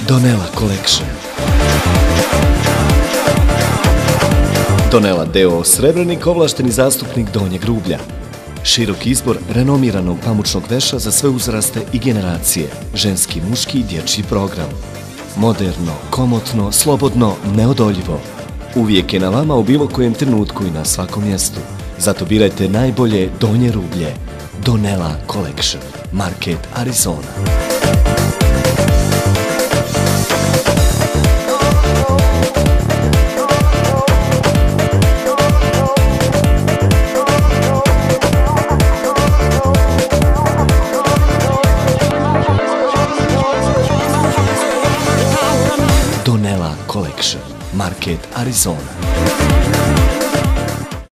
Donela Collection. Donela d.o.o. Srebrenik, ovlašteni zastupnik Donjeg Rublja. Širok izbor renomiranog pamučnog veša za sve uzraste i generacije. Ženski, muški i dječji program. Moderno, komotno, slobodno, neodoljivo. Uvijek je na vama u bilo kojem trenutku i na svakom mjestu. Zato birajte najbolje Donje Rublje. Donela Collection. Market Arizona. Donela Collection. Market Arizona.